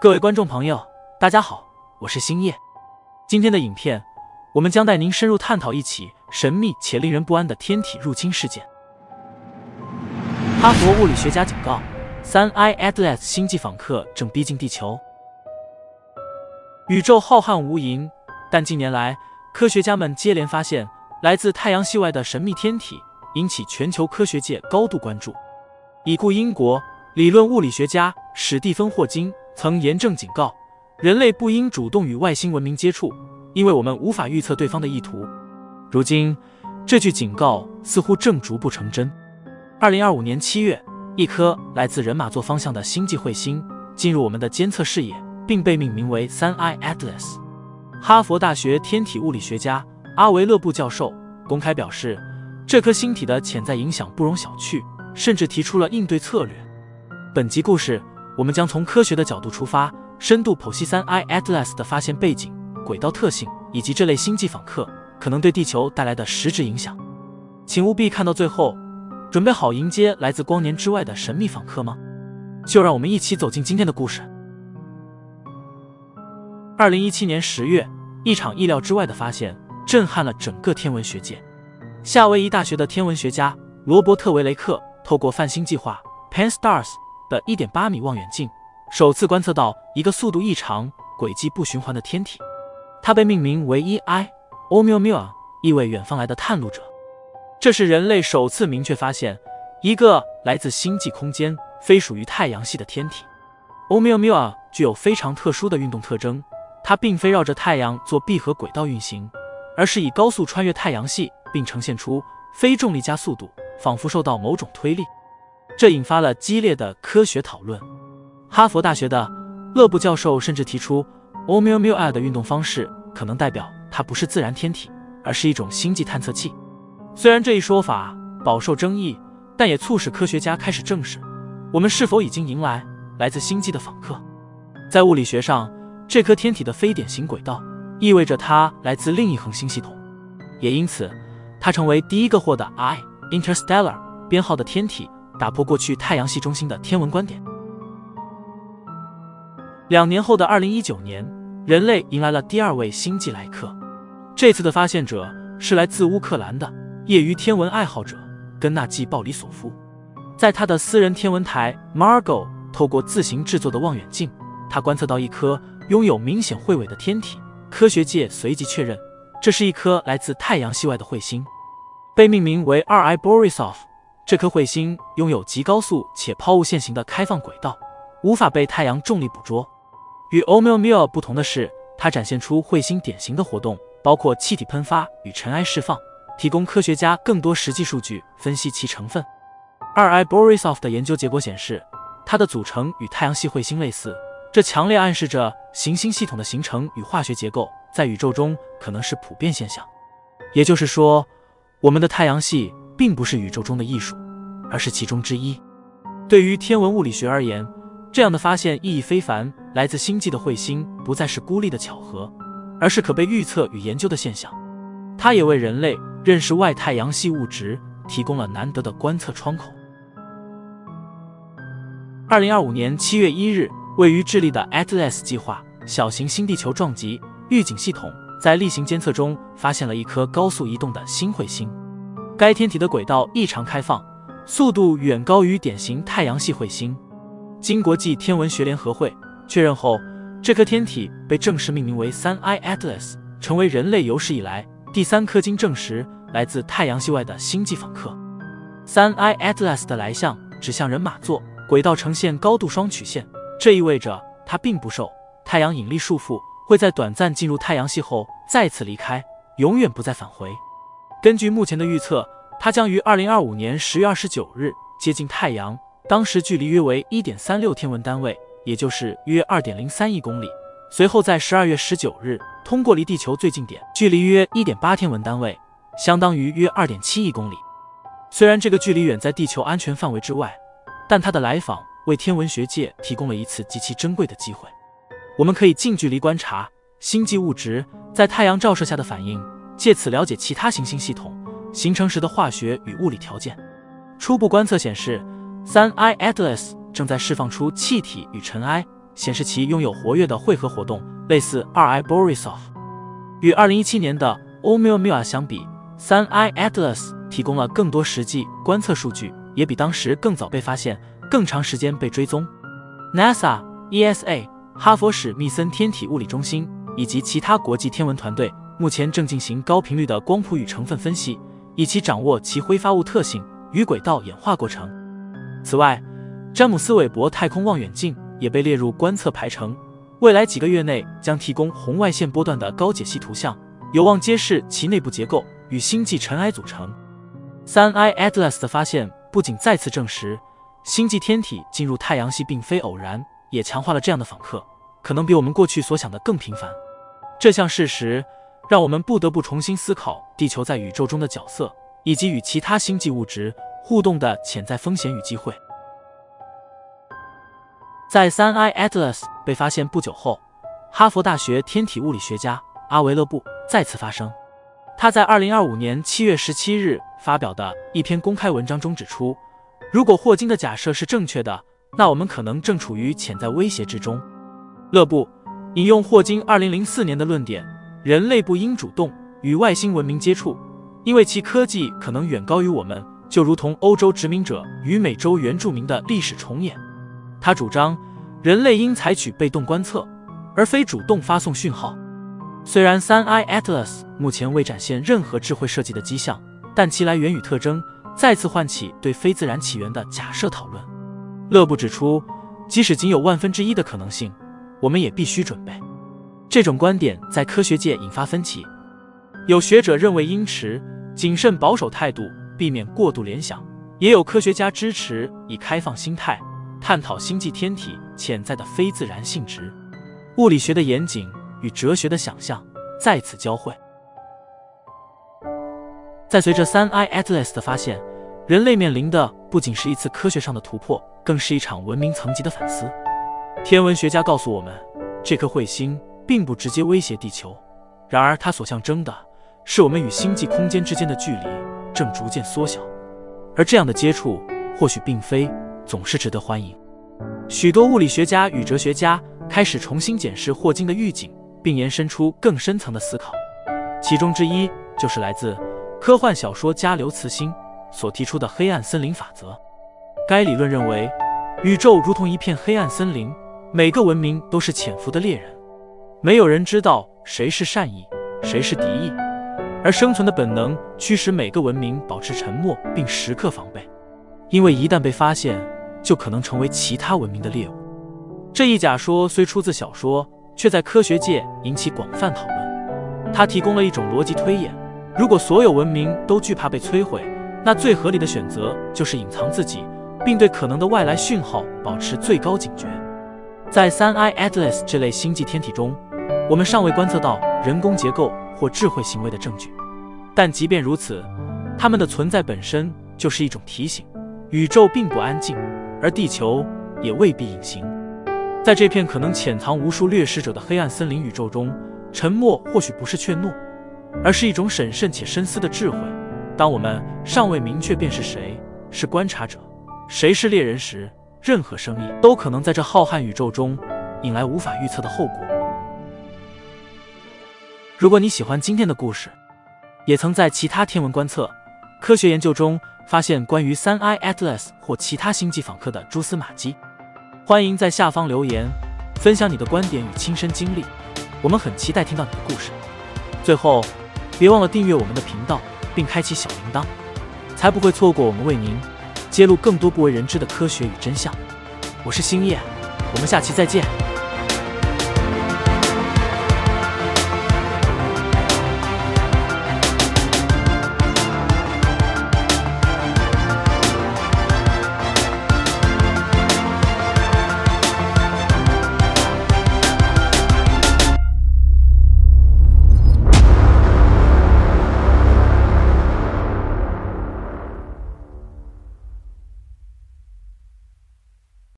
各位观众朋友，大家好，我是星夜。今天的影片，我们将带您深入探讨一起神秘且令人不安的天体入侵事件。哈佛物理学家警告，3I Atlas 星际访客正逼近地球。宇宙浩瀚无垠，但近年来，科学家们接连发现来自太阳系外的神秘天体，引起全球科学界高度关注。已故英国理论物理学家史蒂芬·霍金曾严正警告，人类不应主动与外星文明接触，因为我们无法预测对方的意图。如今，这句警告似乎正逐步成真。2025年7月，一颗来自人马座方向的星际彗星进入我们的监测视野，并被命名为 3I Atlas。哈佛大学天体物理学家阿维勒布教授公开表示，这颗星体的潜在影响不容小觑，甚至提出了应对策略。本集故事，我们将从科学的角度出发，深度剖析 3I Atlas 的发现背景、轨道特性以及这类星际访客可能对地球带来的实质影响。请务必看到最后，准备好迎接来自光年之外的神秘访客吗？就让我们一起走进今天的故事。2017年10月，一场意料之外的发现震撼了整个天文学界。夏威夷大学的天文学家罗伯特·维雷克透过泛星计划 Pan-STARRS 的 1.8 米望远镜，首次观测到一个速度异常、轨迹不循环的天体。它被命名为 1I Oumuamua， 意味远方来的探路者。这是人类首次明确发现一个来自星际空间、非属于太阳系的天体。Oumuamua 具有非常特殊的运动特征，它并非绕着太阳做闭合轨道运行，而是以高速穿越太阳系，并呈现出非重力加速度，仿佛受到某种推力。这引发了激烈的科学讨论。哈佛大学的勒布教授甚至提出 Oumuamua 的运动方式可能代表它不是自然天体，而是一种星际探测器。虽然这一说法饱受争议，但也促使科学家开始正视，我们是否已经迎来来自星际的访客。在物理学上，这颗天体的非典型轨道意味着它来自另一恒星系统，也因此它成为第一个获得 I Interstellar 编号的天体，打破过去太阳系中心的天文观点。2年后的2019年，人类迎来了第二位星际来客。这次的发现者是来自乌克兰的业余天文爱好者根纳季·鲍里索夫。在他的私人天文台 Margo 透过自行制作的望远镜，他观测到一颗拥有明显彗尾的天体。科学界随即确认，这是一颗来自太阳系外的彗星，被命名为 2I Borisov。这颗彗星拥有极高速且抛物线型的开放轨道，无法被太阳重力捕捉。与 Oumuamua 不同的是，它展现出彗星典型的活动，包括气体喷发与尘埃释放，提供科学家更多实际数据分析其成分。2I Borisov 的研究结果显示，它的组成与太阳系彗星类似，这强烈暗示着行星系统的形成与化学结构在宇宙中可能是普遍现象。也就是说，我们的太阳系并不是宇宙中的艺术，而是其中之一。对于天文物理学而言，这样的发现意义非凡。来自星际的彗星不再是孤立的巧合，而是可被预测与研究的现象。它也为人类认识外太阳系物质提供了难得的观测窗口。2025年7月1日，位于智利的 Atlas 计划小型新地球撞击预警系统在例行监测中发现了一颗高速移动的新彗星。该天体的轨道异常开放，速度远高于典型太阳系彗星。经国际天文学联合会确认后，这颗天体被正式命名为 3I Atlas， 成为人类有史以来第3颗经证实来自太阳系外的星际访客。3I Atlas 的来向指向人马座，轨道呈现高度双曲线，这意味着它并不受太阳引力束缚，会在短暂进入太阳系后再次离开，永远不再返回。根据目前的预测，它将于2025年10月29日接近太阳，当时距离约为 1.36 天文单位，也就是约 2.03亿公里。随后在12月19日通过离地球最近点，距离约 1.8 天文单位，相当于约 2.7亿公里。虽然这个距离远在地球安全范围之外，但它的来访为天文学界提供了一次极其珍贵的机会。我们可以近距离观察星际物质在太阳照射下的反应，借此了解其他行星系统形成时的化学与物理条件。初步观测显示，3I Atlas 正在释放出气体与尘埃， 显示其拥有活跃的汇合活动，类似 2I Borisov。与2017年的 Oumuamua 相比，3I Atlas 提供了更多实际观测数据，也比当时更早被发现，更长时间被追踪。NASA、ESA、哈佛史密森天体物理中心以及其他国际天文团队目前正进行高频率的光谱与成分分析，以期掌握其挥发物特性与轨道演化过程。此外，詹姆斯韦伯太空望远镜也被列入观测排程，未来几个月内将提供红外线波段的高解析图像，有望揭示其内部结构与星际尘埃组成。3I Atlas 的发现不仅再次证实星际天体进入太阳系并非偶然，也强化了这样的访客可能比我们过去所想的更频繁。这项事实让我们不得不重新思考地球在宇宙中的角色，以及与其他星际物质互动的潜在风险与机会。在 3I Atlas 被发现不久后，哈佛大学天体物理学家阿维勒布再次发声。他在2025年7月17日发表的一篇公开文章中指出，如果霍金的假设是正确的，那我们可能正处于潜在威胁之中。勒布引用霍金2004年的论点，人类不应主动与外星文明接触，因为其科技可能远高于我们，就如同欧洲殖民者与美洲原住民的历史重演。他主张人类应采取被动观测，而非主动发送讯号。虽然 3I Atlas 目前未展现任何智慧设计的迹象，但其来源与特征再次唤起对非自然起源的假设讨论。勒布指出，即使仅有1/1000的可能性，我们也必须准备。这种观点在科学界引发分歧，有学者认为应持谨慎保守态度，避免过度联想，也有科学家支持以开放心态探讨星际天体潜在的非自然性质。物理学的严谨与哲学的想象在此交汇。在随着 3I Atlas 的发现，人类面临的不仅是一次科学上的突破，更是一场文明层级的反思。天文学家告诉我们，这颗彗星并不直接威胁地球，然而它所象征的是我们与星际空间之间的距离正逐渐缩小，而这样的接触或许并非总是值得欢迎。许多物理学家与哲学家开始重新检视霍金的预警，并延伸出更深层的思考，其中之一就是来自科幻小说家刘慈欣所提出的黑暗森林法则。该理论认为，宇宙如同一片黑暗森林，每个文明都是潜伏的猎人，没有人知道谁是善意，谁是敌意，而生存的本能驱使每个文明保持沉默并时刻防备，因为一旦被发现，就可能成为其他文明的猎物。这一假说虽出自小说，却在科学界引起广泛讨论。它提供了一种逻辑推演，如果所有文明都惧怕被摧毁，那最合理的选择就是隐藏自己，并对可能的外来讯号保持最高警觉。在 3I Atlas 这类星际天体中，我们尚未观测到人工结构或智慧行为的证据，但即便如此，它们的存在本身就是一种提醒，宇宙并不安静，而地球也未必隐形。在这片可能潜藏无数掠食者的黑暗森林宇宙中，沉默或许不是怯懦，而是一种审慎且深思的智慧。当我们尚未明确辨识谁是观察者，谁是猎人时，任何声音都可能在这浩瀚宇宙中引来无法预测的后果。如果你喜欢今天的故事，也曾在其他天文观测、科学研究中发现关于 3I Atlas 或其他星际访客的蛛丝马迹，欢迎在下方留言分享你的观点与亲身经历，我们很期待听到你的故事。最后，别忘了订阅我们的频道并开启小铃铛，才不会错过我们为您揭露更多不为人知的科学与真相。我是星夜，我们下期再见。